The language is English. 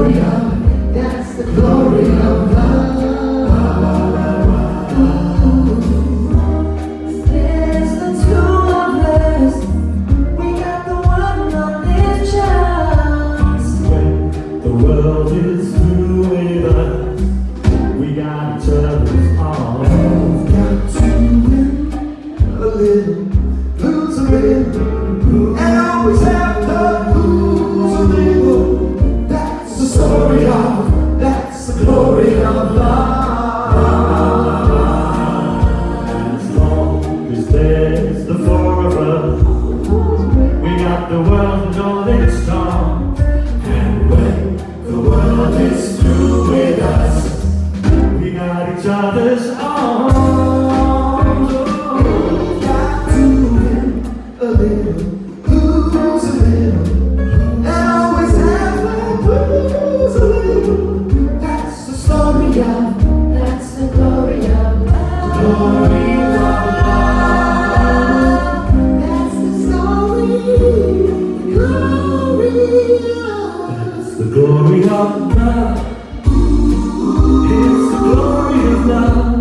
story of, that's the glory of love. There's the two of us, we got the one on this chance. When the world is through with us, we got each other's arms. Got to win a little, lose a little, and always have to lose a little. That's the story of, that's the glory of love. As long as there's the four of us, we got the world going strong. And when the world is through with us, We got each other's arms. got to win a little, lose a little, and always have to lose a little. That's the story of, that's the glory of love. Glory of love. That's the story, glory of. It's the glory of love. It's the glory of love.